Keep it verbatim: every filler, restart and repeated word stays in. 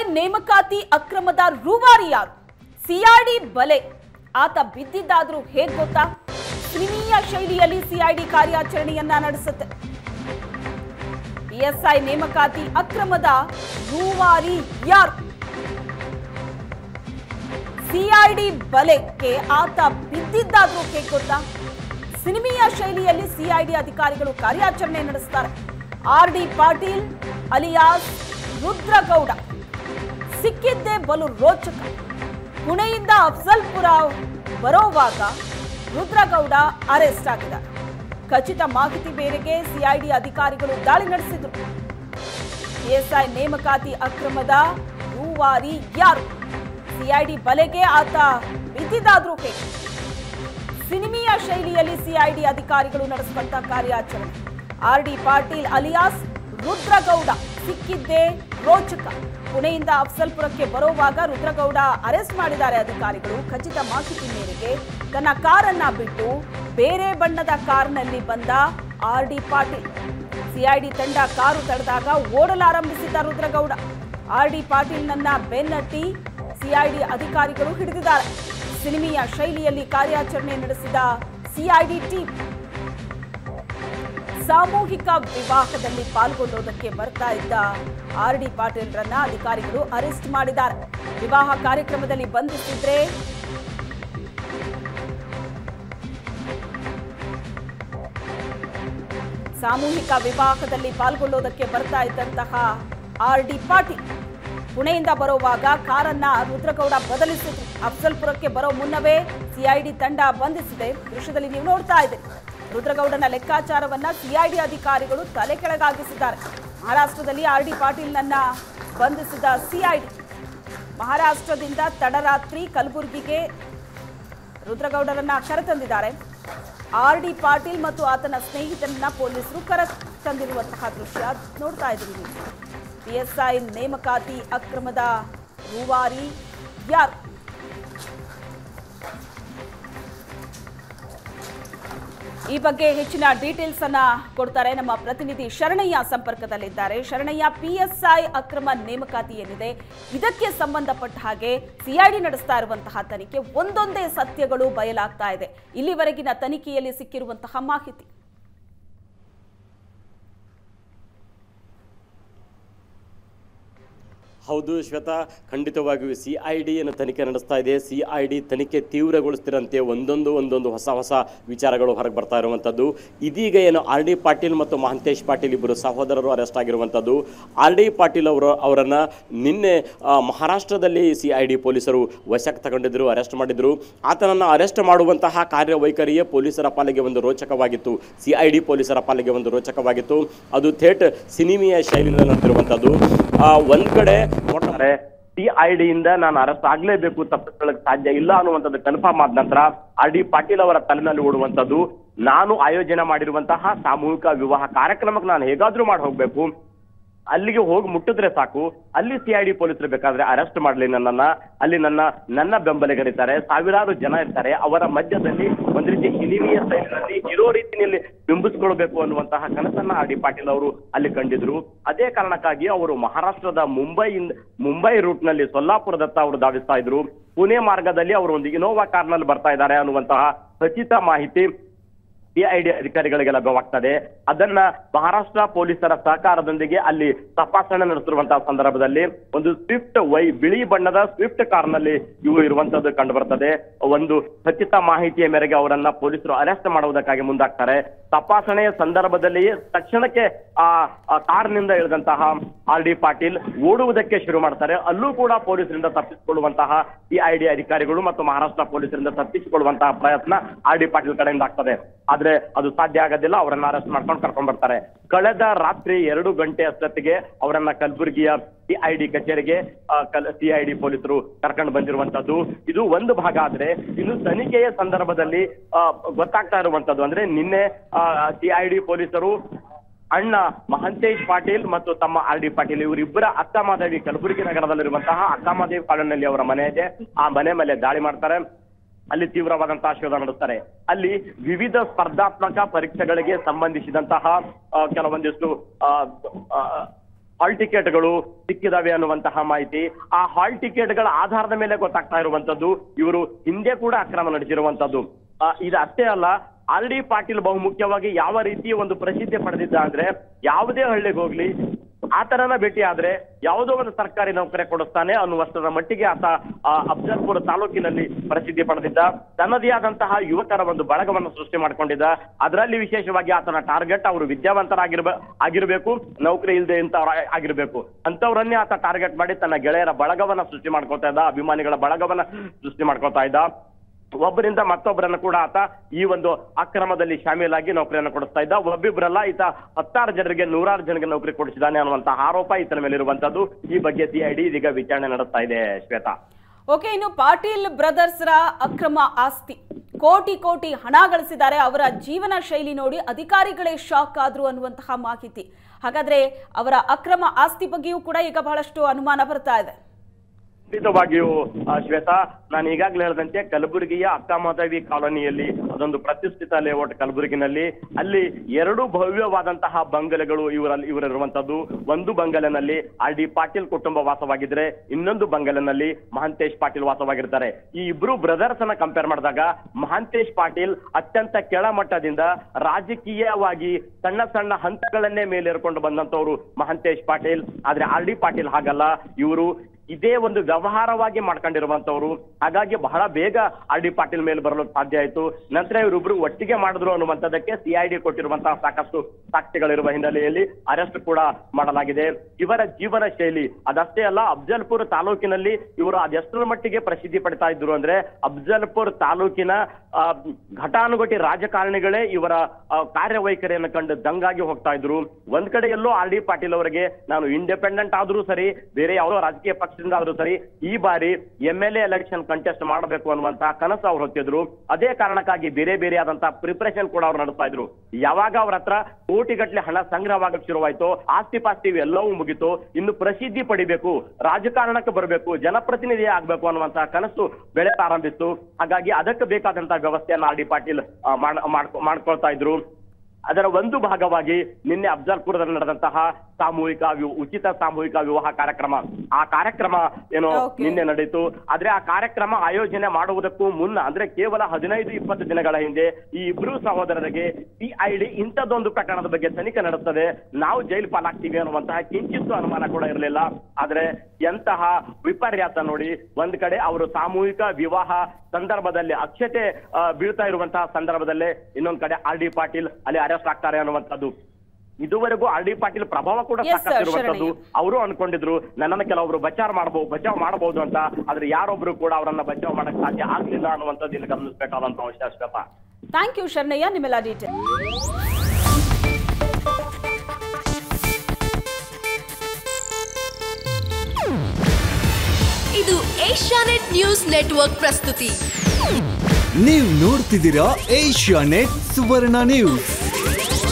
ನೇಮಕಾತಿ ಅಕ್ರಮದ ರೂವಾರಿ ಯಾರು? ಸಿಐಡಿ ಬಲೆ ಆತ ಬಿದ್ದಿದ್ದಾದ್ರೂ ಹೇಗ್ ಗೊತ್ತಾ? ಕ್ರಿಮಿನೀಯ ಶೈಲಿಯಲ್ಲಿ ಸಿಐಡಿ ಕಾರ್ಯಾಚರಣೆಯನ್ನ ನಡೆಸುತ್ತೆ. ಪಿಎಸ್ಐ ನೇಮಕಾತಿ ಅಕ್ರಮದ ರೂವಾರಿ ಯಾರು? ಸಿಐಡಿ ಬಲೆಗೆ ಆತ ಬಿದ್ದಿದ್ದಾದ್ರೂ ಹೇಗ್ ಗೊತ್ತಾ? ಸಿನಿಮೀಯ ಶೈಲಿಯಲ್ಲಿ ಸಿಐಡಿ ಅಧಿಕಾರಿಗಳು ಕಾರ್ಯಾಚರಣೆ ನಡೆಸುತ್ತಾರೆ. R D Patil alias Rudragowda ಸಿಕ್ಕಿದ್ದೇ ಬಲು ರೋಚಕ. ಪುಣೆಯಿಂದ ಅಫ್ಜಲ್ಪುರ ಬರೋವಾಗ ರುದ್ರಗೌಡ ಅರೆಸ್ಟ್ ಆಗಿದ್ದಾರೆ. ಖಚಿತ ಮಾಹಿತಿ ಮೇರೆಗೆ ಸಿಐಡಿ ಅಧಿಕಾರಿಗಳು ದಾಳಿ ನಡೆಸಿದ್ರು. ಪಿಎಸ್ಐ ನೇಮಕಾತಿ ಅಕ್ರಮದ ರೂವಾರಿ ಯಾರು? ಸಿಐಡಿ ಬಲೆಗೆ ಆತ ಬಿದ್ದಿದ್ದಾದ್ರೂ ಹೇಗೆ? ಸಿನಿಮೀಯ ಶೈಲಿಯಲ್ಲಿ ಸಿಐಡಿ ಅಧಿಕಾರಿಗಳು ನಡೆಸುವಂತಹ ಕಾರ್ಯಾಚರಣೆ. R D Patil alias Rudragowda ಸಿಕ್ಕಿದ್ದೇ ರೋಚಕ. ಪುಣೆಯಿಂದ ಅಫ್ಜಲ್ಪುರಕ್ಕೆ ಬರುವಾಗ ರುದ್ರಗೌಡ ಅರೆಸ್ಟ್ ಮಾಡಿದ್ದಾರೆ ಅಧಿಕಾರಿಗಳು. ಖಚಿತ ಮಾಹಿತಿ ಮೇರೆಗೆ ತನ್ನ ಕಾರನ್ನ ಬಿಟ್ಟು ಬೇರೆ ಬಣ್ಣದ ಕಾರ್ನಲ್ಲಿ ಬಂದ ಆರ್ ಡಿ ಪಾಟೀಲ್. ಸಿಐಡಿ ತಂಡ ಕಾರು ತಡೆದಾಗ ಓಡಲಾರಂಭಿಸಿದ್ದ ರುದ್ರಗೌಡ. ಆರ್ ಡಿ ಪಾಟೀಲ್ನನ್ನ ಬೆನ್ನಟ್ಟಿ ಸಿಐಡಿ ಅಧಿಕಾರಿಗಳು ಹಿಡಿದಿದ್ದಾರೆ. ಸಿನಿಮೀಯ ಶೈಲಿಯಲ್ಲಿ ಕಾರ್ಯಾಚರಣೆ ನಡೆಸಿದ ಸಿಐಡಿ ಟೀಮ್ ಸಾಮೂಹಿಕ ವಿವಾಹದಲ್ಲಿ ಪಾಲ್ಗೊಳ್ಳುವುದಕ್ಕೆ ಬರ್ತಾ ಇದ್ದ ಆರ್ ಡಿ ಪಾಟೀಲ್ರನ್ನ ಅಧಿಕಾರಿಗಳು ಅರೆಸ್ಟ್ ಮಾಡಿದ್ದಾರೆ. ವಿವಾಹ ಕಾರ್ಯಕ್ರಮದಲ್ಲಿ ಬಂಧಿಸಿದ್ರೆ ಸಾಮೂಹಿಕ ವಿವಾಹದಲ್ಲಿ ಪಾಲ್ಗೊಳ್ಳುವುದಕ್ಕೆ ಬರ್ತಾ ಇದ್ದಂತಹ ಆರ್ ಡಿ ಪಾಟೀಲ್ ಪುಣೆಯಿಂದ ಬರುವಾಗ ಕಾರನ್ನ ರುದ್ರಗೌಡ ಬದಲಿಸಿದ್ರು. ಅಫ್ಜಲ್ಪುರಕ್ಕೆ ಬರೋ ಮುನ್ನವೇ ಸಿಐಡಿ ತಂಡ ಬಂಧಿಸಿದೆ. ದೃಶ್ಯದಲ್ಲಿ ನೀವು ನೋಡ್ತಾ ಇದ್ದೀರಿ. ರುದ್ರಗೌಡನ ಲೆಕ್ಕಾಚಾರವನ್ನ ಸಿಐಡಿ ಅಧಿಕಾರಿಗಳು ತಲೆ ಕೆಳಗಾಗಿಸಿದ್ದಾರೆ. ಮಹಾರಾಷ್ಟ್ರದಲ್ಲಿ ಆರ್ ಡಿ ಪಾಟೀಲ್ನನ್ನ ಬಂಧಿಸಿದ ಸಿಐಡಿ ಮಹಾರಾಷ್ಟ್ರದಿಂದ ತಡರಾತ್ರಿ ಕಲಬುರಗಿಗೆ ರುದ್ರಗೌಡರನ್ನ ಕರೆತಂದಿದ್ದಾರೆ. ಆರ್ ಡಿ ಪಾಟೀಲ್ ಮತ್ತು ಆತನ ಸ್ನೇಹಿತರನ್ನ ಪೊಲೀಸರು ಕರೆತಂದಿರುವಂತಹ ದೃಶ್ಯ ನೋಡ್ತಾ ಇದ್ದೀರಿ ನೀವು. ಪಿಎಸ್ಐ ನೇಮಕಾತಿ ಅಕ್ರಮದ ರೂವಾರಿ ಯಾರು? ಈ ಬಗ್ಗೆ ಹೆಚ್ಚಿನ ಡೀಟೇಲ್ಸ್ ಅನ್ನ ಕೊಡ್ತಾರೆ ನಮ್ಮ ಪ್ರತಿನಿಧಿ ಶರಣಯ್ಯ ಸಂಪರ್ಕದಲ್ಲಿದ್ದಾರೆ. ಶರಣಯ್ಯ, ಪಿಎಸ್ಐ ಅಕ್ರಮ ನೇಮಕಾತಿ ಏನಿದೆ ಇದಕ್ಕೆ ಸಂಬಂಧಪಟ್ಟ ಹಾಗೆ ಸಿಐಡಿ ನಡೆಸ್ತಾ ಇರುವಂತಹ ತನಿಖೆ ಒಂದೊಂದೇ ಸತ್ಯಗಳು ಬಯಲಾಗ್ತಾ ಇದೆ. ಇಲ್ಲಿವರೆಗಿನ ತನಿಖೆಯಲ್ಲಿ ಸಿಕ್ಕಿರುವಂತಹ ಮಾಹಿತಿ. ಹೌದು ಶ್ವೇತಾ, ಖಂಡಿತವಾಗಿಯೂ ಸಿ ಐ ಡಿಯನ್ನು ತನಿಖೆ ನಡೆಸ್ತಾ ಇದೆ. ಸಿ ಐ ಡಿ ತನಿಖೆ ತೀವ್ರಗೊಳಿಸ್ತಿರಂತೆ ಒಂದೊಂದು ಒಂದೊಂದು ಹೊಸ ಹೊಸ ವಿಚಾರಗಳು ಹೊರಗೆ ಬರ್ತಾ ಇರುವಂಥದ್ದು. ಇದೀಗ ಏನು ಆರ್ ಡಿ ಪಾಟೀಲ್ ಮತ್ತು ಮಹಂತೇಶ್ ಪಾಟೀಲ್ ಇಬ್ಬರು ಸಹೋದರರು ಅರೆಸ್ಟ್ ಆಗಿರುವಂಥದ್ದು. ಆರ್ ಡಿ ಪಾಟೀಲ್ ಅವರು ಅವರನ್ನು ನಿನ್ನೆ ಮಹಾರಾಷ್ಟ್ರದಲ್ಲಿ ಸಿ ಐ ಡಿ ಪೊಲೀಸರು ವಶಕ್ಕೆ ತಗೊಂಡಿದ್ದರು, ಅರೆಸ್ಟ್ ಮಾಡಿದರು. ಆತನನ್ನು ಅರೆಸ್ಟ್ ಮಾಡುವಂತಹ ಕಾರ್ಯವೈಖರಿಯೇ ಪೊಲೀಸರ ಪಾಲಿಗೆ ಒಂದು ರೋಚಕವಾಗಿತ್ತು. ಸಿ ಐ ಡಿ ಪೊಲೀಸರ ಪಾಲಿಗೆ ಒಂದು ರೋಚಕವಾಗಿತ್ತು. ಅದು ಥೇಟ್ ಸಿನಿಮೀಯ ಶೈಲಿನಲ್ಲಿ ನಡೆದಿರುವಂಥದ್ದು. ಒಂದು ಕಡೆ ನೋಡ್ತಾರೆ ಸಿ ಐ ಡಿಯಿಂದ ನಾನು ಅರೆಸ್ಟ್ ಆಗ್ಲೇಬೇಕು, ತಪ್ಪಿಸ್ಕೊಳ್ಳಕ್ಕೆ ಸಾಧ್ಯ ಇಲ್ಲ ಅನ್ನುವಂಥದ್ದು ಕನ್ಫರ್ಮ್ ಆದ ನಂತರ ಆರ್ ಡಿ ಪಾಟೀಲ್ ಅವರ ತಲೆನಲ್ಲಿ ಓಡುವಂಥದ್ದು, ನಾನು ಆಯೋಜನೆ ಮಾಡಿರುವಂತಹ ಸಾಮೂಹಿಕ ವಿವಾಹ ಕಾರ್ಯಕ್ರಮಕ್ಕೆ ನಾನು ಹೇಗಾದ್ರೂ ಮಾಡಿ ಹೋಗ್ಬೇಕು, ಅಲ್ಲಿಗೆ ಹೋಗಿ ಮುಟ್ಟಿದ್ರೆ ಸಾಕು, ಅಲ್ಲಿ ಸಿ ಐ ಡಿ ಪೊಲೀಸರು ಬೇಕಾದ್ರೆ ಅರೆಸ್ಟ್ ಮಾಡಲಿ ನನ್ನನ್ನ, ಅಲ್ಲಿ ನನ್ನ ನನ್ನ ಬೆಂಬಲಿಗರಿದ್ದಾರೆ, ಸಾವಿರಾರು ಜನ ಇರ್ತಾರೆ, ಅವರ ಮಧ್ಯದಲ್ಲಿ ಒಂದ್ ರೀತಿ ಸಿನಿಮೀಯ ಶೈಲಿನಲ್ಲಿ ಇರೋ ರೀತಿಯಲ್ಲಿ ಬಿಂಬಿಸ್ಕೊಳ್ಬೇಕು ಅನ್ನುವಂತಹ ಕನಸನ್ನ ಆರ್ ಡಿ ಪಾಟೀಲ್ ಅವರು ಅಲ್ಲಿ ಕಂಡಿದ್ರು. ಅದೇ ಕಾರಣಕ್ಕಾಗಿ ಅವರು ಮಹಾರಾಷ್ಟ್ರದ ಮುಂಬೈಯಿಂದ ಮುಂಬೈ ರೂಟ್ ನಲ್ಲಿ ಸೊಲ್ಲಾಪುರದತ್ತ ಅವರು ಧಾವಿಸ್ತಾ ಇದ್ರು. ಪುಣೆ ಮಾರ್ಗದಲ್ಲಿ ಅವರು ಒಂದು ಇನೋವಾ ಕಾರ್ನಲ್ಲಿ ಬರ್ತಾ ಇದ್ದಾರೆ ಅನ್ನುವಂತಹ ಖಚಿತ ಮಾಹಿತಿ ಸಿಐಡಿ ಅಧಿಕಾರಿಗಳಿಗೆ ಲಭ್ಯವಾಗ್ತದೆ. ಅದನ್ನ ಮಹಾರಾಷ್ಟ್ರ ಪೊಲೀಸರ ಸಹಕಾರದೊಂದಿಗೆ ಅಲ್ಲಿ ತಪಾಸಣೆ ನಡೆಸಿರುವಂತಹ ಸಂದರ್ಭದಲ್ಲಿ ಒಂದು ಸ್ವಿಫ್ಟ್ ವೈ ಬಿಳಿ ಬಣ್ಣದ ಸ್ವಿಫ್ಟ್ ಕಾರ್ನಲ್ಲಿ ಇವು ಇರುವಂತದ್ದು ಕಂಡು ಬರ್ತದೆ. ಒಂದು ಖಚಿತ ಮಾಹಿತಿಯ ಮೇರೆಗೆ ಅವರನ್ನ ಪೊಲೀಸರು ಅರೆಸ್ಟ್ ಮಾಡುವುದಕ್ಕಾಗಿ ಮುಂದಾಗ್ತಾರೆ. ತಪಾಸಣೆಯ ಸಂದರ್ಭದಲ್ಲಿಯೇ ತಕ್ಷಣಕ್ಕೆ ಆ ಕಾರ್ನಿಂದ ಇಳಿದಂತಹ ಆರ್ ಡಿ ಪಾಟೀಲ್ ಓಡುವುದಕ್ಕೆ ಶುರು ಮಾಡ್ತಾರೆ. ಅಲ್ಲೂ ಕೂಡ ಪೊಲೀಸರಿಂದ ತಪ್ಪಿಸಿಕೊಳ್ಳುವಂತಹ ಸಿಐಡಿ ಅಧಿಕಾರಿಗಳು ಮತ್ತು ಮಹಾರಾಷ್ಟ್ರ ಪೊಲೀಸರಿಂದ ತಪ್ಪಿಸಿಕೊಳ್ಳುವಂತಹ ಪ್ರಯತ್ನ ಆರ್ ಡಿ ಪಾಟೀಲ್ ಕಡೆಯಿಂದ ಆಗ್ತದೆ. ಆದ್ರೆ ಅದು ಸಾಧ್ಯ ಆಗೋದಿಲ್ಲ. ಅವರನ್ನ ಅರೆಸ್ಟ್ ಮಾಡ್ಕೊಂಡು ಕರ್ಕೊಂಡ್ ಬರ್ತಾರೆ. ಕಳೆದ ರಾತ್ರಿ ಎರಡು ಗಂಟೆ ಅಷ್ಟೊತ್ತಿಗೆ ಅವರನ್ನ ಕಲಬುರಗಿಯ ಸಿಐಡಿ ಕಚೇರಿಗೆ ಸಿಐಡಿ ಪೊಲೀಸರು ಕರ್ಕೊಂಡು ಬಂದಿರುವಂತದ್ದು. ಇದು ಒಂದು ಭಾಗ. ಆದ್ರೆ ಇನ್ನು ತನಿಖೆಯ ಸಂದರ್ಭದಲ್ಲಿ ಗೊತ್ತಾಗ್ತಾ ಇರುವಂತದ್ದು ಅಂದ್ರೆ ನಿನ್ನೆ ಸಿಐಡಿ ಪೊಲೀಸರು ಅಣ್ಣ ಮಹಂತೇಶ್ ಪಾಟೀಲ್ ಮತ್ತು ತಮ್ಮ ಆರ್ ಡಿ ಪಾಟೀಲ್ ಇವರಿಬ್ಬರ ಅಕ್ಕಮಹಾದೇವಿ ಕಲಬುರಗಿ ನಗರದಲ್ಲಿರುವಂತಹ ಅಕ್ಕಮಹಾದೇವಿ ಕಾಲೋನಿಯಲ್ಲಿ ಅವರ ಮನೆ ಇದೆ. ಆ ಮನೆ ಮೇಲೆ ದಾಳಿ ಮಾಡ್ತಾರೆ. ಅಲ್ಲಿ ತೀವ್ರವಾದಂತಹ ಶೋಧ ನಡೆಸ್ತಾರೆ. ಅಲ್ಲಿ ವಿವಿಧ ಸ್ಪರ್ಧಾತ್ಮಕ ಪರೀಕ್ಷೆಗಳಿಗೆ ಸಂಬಂಧಿಸಿದಂತಹ ಕೆಲವೊಂದಿಷ್ಟು ಹಾಲ್ ಟಿಕೆಟ್ಗಳು ಸಿಕ್ಕಿದಾವೆ ಅನ್ನುವಂತಹ ಮಾಹಿತಿ. ಆ ಹಾಲ್ ಟಿಕೆಟ್ಗಳ ಆಧಾರದ ಮೇಲೆ ಗೊತ್ತಾಗ್ತಾ ಇರುವಂತದ್ದು ಇವರು ಹಿಂದೆ ಕೂಡ ಅಕ್ರಮ ನಡೆಸಿರುವಂತದ್ದು. ಇದು ಅಷ್ಟೇ ಅಲ್ಲ, ಆರ್ ಡಿ ಪಾಟೀಲ್ ಬಹುಮುಖ್ಯವಾಗಿ ಯಾವ ರೀತಿ ಒಂದು ಪ್ರಸಿದ್ಧಿ ಪಡೆದಿದ್ದ ಅಂದ್ರೆ, ಯಾವುದೇ ಹಳ್ಳಿಗೆ ಹೋಗ್ಲಿ ಆತನನ್ನ ಭೇಟಿ ಆದ್ರೆ ಯಾವುದೋ ಒಂದು ಸರ್ಕಾರಿ ನೌಕರಿ ಕೊಡಿಸ್ತಾನೆ ಅನ್ನುವಷ್ಟರ ಮಟ್ಟಿಗೆ ಆತ ಅಫ್ಜಲ್ಪುರ ತಾಲೂಕಿನಲ್ಲಿ ಪ್ರಸಿದ್ಧಿ ಪಡೆದಿದ್ದ. ತನ್ನದೇ ಆದಂತಹ ಯುವಕರ ಒಂದು ಬಳಗವನ್ನು ಸೃಷ್ಟಿ ಮಾಡ್ಕೊಂಡಿದ್ದ. ಅದರಲ್ಲಿ ವಿಶೇಷವಾಗಿ ಆತನ ಟಾರ್ಗೆಟ್ ಅವರು ವಿದ್ಯಾವಂತರಾಗಿರ್ಬ ಆಗಿರ್ಬೇಕು, ನೌಕರಿ ಇಲ್ಲದೆ ಇಂಥವ್ರ ಆಗಿರ್ಬೇಕು, ಅಂತವ್ರನ್ನೇ ಆತ ಟಾರ್ಗೆಟ್ ಮಾಡಿ ತನ್ನ ಗೆಳೆಯರ ಬಳಗವನ್ನ ಸೃಷ್ಟಿ ಮಾಡ್ಕೊತಾ ಇದ್ದ, ಅಭಿಮಾನಿಗಳ ಬಳಗವನ್ನ ಸೃಷ್ಟಿ ಮಾಡ್ಕೊತಾ ಇದ್ದ. ಒಬ್ಬರಿಂದ ಮತ್ತೊಬ್ಬರನ್ನು ಕೂಡ ಆತ ಈ ಒಂದು ಅಕ್ರಮದಲ್ಲಿ ಶಾಮೀಲಾಗಿ ನೌಕರಿಯನ್ನು ಕೊಡಿಸ್ತಾ ಇದ್ದ. ಒಬ್ಬಿಬ್ಬರಲ್ಲ, ಈತ ಹತ್ತಾರು ಜನರಿಗೆ ನೂರಾರು ಜನರಿಗೆ ನೌಕರಿ ಕೊಡಿಸಿದ್ದಾನೆ ಅನ್ನುವಂತಹ ಆರೋಪ ಈತನ ಮೇಲೆ ಇರುವಂತದ್ದು. ಈ ಬಗ್ಗೆ ಸಿಐಡಿ ಇದೀಗ ವಿಚಾರಣೆ ನಡೆಸ್ತಾ ಇದೆ. ಶ್ವೇತಾ, ಓಕೆ, ಇನ್ನು ಪಾಟೀಲ್ ಬ್ರದರ್ಸ್ರ ಅಕ್ರಮ ಆಸ್ತಿ, ಕೋಟಿ ಕೋಟಿ ಹಣ ಗಳಿಸಿದ್ದಾರೆ. ಅವರ ಜೀವನ ಶೈಲಿ ನೋಡಿ ಅಧಿಕಾರಿಗಳೇ ಶಾಕ್ ಆದ್ರು ಅನ್ನುವಂತಹ ಮಾಹಿತಿ. ಹಾಗಾದ್ರೆ ಅವರ ಅಕ್ರಮ ಆಸ್ತಿ ಬಗ್ಗೆಯೂ ಕೂಡ ಈಗ ಬಹಳಷ್ಟು ಅನುಮಾನ ಬರ್ತಾ ಇದೆ. ಖಂಡಿತವಾಗಿಯೂ ಶ್ವೇತಾ, ನಾನು ಈಗಾಗಲೇ ಹೇಳಿದಂತೆ ಕಲಬುರಗಿಯ ಅಕ್ಕಮಹಾದೇವಿ ಕಾಲೋನಿಯಲ್ಲಿ ಅದೊಂದು ಪ್ರತಿಷ್ಠಿತ ಲೇಔಟ್ ಕಲಬುರಗಿನಲ್ಲಿ, ಅಲ್ಲಿ ಎರಡು ಭವ್ಯವಾದಂತಹ ಬಂಗಲೆಗಳು ಇವರಲ್ಲಿ ಇವರಿರುವಂತದ್ದು. ಒಂದು ಬಂಗಲೆನಲ್ಲಿ ಆರ್ ಡಿ ಪಾಟೀಲ್ ಕುಟುಂಬ ವಾಸವಾಗಿದ್ರೆ, ಇನ್ನೊಂದು ಬಂಗಲೆನಲ್ಲಿ ಮಹಾಂತೇಶ್ ಪಾಟೀಲ್ ವಾಸವಾಗಿರ್ತಾರೆ. ಈ ಇಬ್ರು ಬ್ರದರ್ಸ್ ಅನ್ನ ಕಂಪೇರ್ ಮಾಡಿದಾಗ ಮಹಾಂತೇಶ್ ಪಾಟೀಲ್ ಅತ್ಯಂತ ಕೆಳಮಟ್ಟದಿಂದ ರಾಜಕೀಯವಾಗಿ ಸಣ್ಣ ಸಣ್ಣ ಹಂತಗಳನ್ನೇ ಮೇಲೇರ್ಕೊಂಡು ಬಂದಂತವ್ರು ಮಹಾಂತೇಶ್ ಪಾಟೀಲ್. ಆದ್ರೆ ಆರ್ ಡಿ ಪಾಟೀಲ್ ಹಾಗಲ್ಲ, ಇವರು ಇದೇ ಒಂದು ವ್ಯವಹಾರವಾಗಿ ಮಾಡ್ಕೊಂಡಿರುವಂತವ್ರು. ಹಾಗಾಗಿ ಬಹಳ ಬೇಗ ಆರ್ ಡಿ ಪಾಟೀಲ್ ಮೇಲೆ ಬರಲು ಸಾಧ್ಯ ಆಯ್ತು. ನಂತರ ಇವರಿಬ್ರು ಒಟ್ಟಿಗೆ ಮಾಡಿದ್ರು ಅನ್ನುವಂಥದ್ದಕ್ಕೆ ಸಿಐಡಿ ಕೊಟ್ಟಿರುವಂತಹ ಸಾಕಷ್ಟು ಸಾಕ್ಷಿಗಳಿರುವ ಹಿನ್ನೆಲೆಯಲ್ಲಿ ಅರೆಸ್ಟ್ ಕೂಡ ಮಾಡಲಾಗಿದೆ. ಇವರ ಜೀವನ ಶೈಲಿ ಅದಷ್ಟೇ ಅಲ್ಲ, ಅಫ್ಜಲ್ಪುರ್ ತಾಲೂಕಿನಲ್ಲಿ ಇವರು ಅದೆಷ್ಟರ ಮಟ್ಟಿಗೆ ಪ್ರಸಿದ್ಧಿ ಪಡ್ತಾ ಇದ್ರು ಅಂದ್ರೆ, ಅಫ್ಜಲ್ಪುರ್ ತಾಲೂಕಿನ ಆ ಘಟಾನುಘಟಿ ರಾಜಕಾರಣಿಗಳೇ ಇವರ ಕಾರ್ಯವೈಖರಿಯನ್ನು ಕಂಡು ದಂಗಾಗಿ ಹೋಗ್ತಾ ಇದ್ರು. ಒಂದ್ ಕಡೆ ಎಲ್ಲೋ ಆರ್ ಡಿ ಪಾಟೀಲ್ ಅವರಿಗೆ ನಾನು ಇಂಡಿಪೆಂಡೆಂಟ್ ಆದ್ರೂ ಸರಿ, ಬೇರೆ ಯಾವುದೋ ರಾಜಕೀಯ ಪಕ್ಷದಿಂದ ಆದ್ರೂ ಸರಿ, ಈ ಬಾರಿ M L A election contest ಮಾಡಬೇಕು ಅನ್ನುವಂತಹ ಕನಸು ಅವ್ರು ಹೊತ್ತಿದ್ರು. ಅದೇ ಕಾರಣಕ್ಕಾಗಿ ಬೇರೆ ಬೇರೆ ಆದಂತಹ ಪ್ರಿಪರೇಷನ್ ಕೂಡ ಅವ್ರು ನಡೆಸ್ತಾ ಇದ್ರು. ಯಾವಾಗ ಅವ್ರ ಹತ್ರ ಕೋಟಿಗಟ್ಟಲೆ ಹಣ ಸಂಗ್ರಹವಾಗಕ್ಕೆ ಶುರುವಾಯ್ತು, ಆಸ್ತಿ ಪಾಸ್ತಿ ಎಲ್ಲವೂ ಮುಗಿತು, ಇನ್ನು ಪ್ರಸಿದ್ಧಿ ಪಡಿಬೇಕು, ರಾಜಕಾರಣಕ್ಕೆ ಬರಬೇಕು, ಜನಪ್ರತಿನಿಧಿ ಆಗ್ಬೇಕು ಅನ್ನುವಂತಹ ಕನಸು ಬೆಳೆ ಆರಂಭಿಸಿತು. ಹಾಗಾಗಿ ಅದಕ್ಕೆ ಬೇಕಾದಂತಹ ವ್ಯವಸ್ಥೆಯನ್ನು ಆರ್ ಡಿ ಪಾಟೀಲ್ ಮಾಡ್ಕೊಳ್ತಾ ಇದ್ರು. ಅದರ ಒಂದು ಭಾಗವಾಗಿ ನಿನ್ನೆ ಅಫ್ಜಲ್ಪುರದಲ್ಲಿ ನಡೆದಂತಹ ಸಾಮೂಹಿಕ ಉಚಿತ ಸಾಮೂಹಿಕ ವಿವಾಹ ಕಾರ್ಯಕ್ರಮ, ಆ ಕಾರ್ಯಕ್ರಮ ಏನೋ ನಿನ್ನೆ ನಡೆಯಿತು. ಆದ್ರೆ ಆ ಕಾರ್ಯಕ್ರಮ ಆಯೋಜನೆ ಮಾಡುವುದಕ್ಕೂ ಮುನ್ನ ಅಂದ್ರೆ ಕೇವಲ ಹದಿನೈದು ಇಪ್ಪತ್ತು ದಿನಗಳ ಹಿಂದೆ ಈ ಇಬ್ರು ಸಹೋದರರಿಗೆ ಸಿಐಡಿ ಇಂಥದ್ದೊಂದು ಪ್ರಕರಣದ ಬಗ್ಗೆ ತನಿಖೆ ನಡೆಸ್ತದೆ, ನಾವು ಜೈಲು ಪಾಲಾಗ್ತೀವಿ ಅನ್ನುವಂತಹ ಕಿಂಚಿತ್ತು ಅನುಮಾನ ಕೂಡ ಇರಲಿಲ್ಲ. ಆದ್ರೆ ಎಂತಹ ವಿಪರ್ಯಾಸ ನೋಡಿ, ಒಂದ್ ಕಡೆ ಅವರು ಸಾಮೂಹಿಕ ವಿವಾಹ ಸಂದರ್ಭದಲ್ಲಿ ಅಕ್ಷತೆ ಬೀಳ್ತಾ ಇರುವಂತಹ ಸಂದರ್ಭದಲ್ಲೇ ಇನ್ನೊಂದ್ ಕಡೆ ಆರ್ ಡಿ ಪಾಟೀಲ್ ಅಲ್ಲಿ ಅರೆಸ್ಟ್ ಆಗ್ತಾರೆ ಅನ್ನುವಂಥದ್ದು. ಇದುವರೆಗೂ ಆರ್ ಡಿ ಪಾಟೀಲ್ ಪ್ರಭಾವ ಕೂಡ ಸಾಕಷ್ಟಿರುವಂತದ್ದು. ಅವರು ಅನ್ಕೊಂಡಿದ್ರು ನನ್ನನ್ನು ಕೆಲವೊಬ್ರು ಬಚಾವ್ ಮಾಡಬಹುದು ಬಚಾವ್ ಮಾಡಬಹುದು ಅಂತ, ಆದ್ರೆ ಯಾರೊಬ್ರು ಕೂಡ ಅವರನ್ನ ಬಚಾವ್ ಮಾಡಕ್ ಸಾಧ್ಯ ಆಗ್ಲಿಲ್ಲ ಅನ್ನುವಂಥದ್ದು ಇಲ್ಲಿ ಗಮನಿಸಬೇಕಾದಂತ ಅವಶ್ಯಕತೆ. ಥ್ಯಾಂಕ್ ಯು ಶರಣಯ್ಯ, ನಿಮ್ಮೆಲ್ಲ ಡೀಟೇಲ್. ಇದು ಏಷ್ಯಾನೆಟ್ ನ್ಯೂಸ್ ನೆಟ್ವರ್ಕ್ ಪ್ರಸ್ತುತಿ. ನೀವು ನೋಡ್ತಿದ್ದೀರಾ ಏಷ್ಯಾನೆಟ್ ಸುವರ್ಣ ನ್ಯೂಸ್.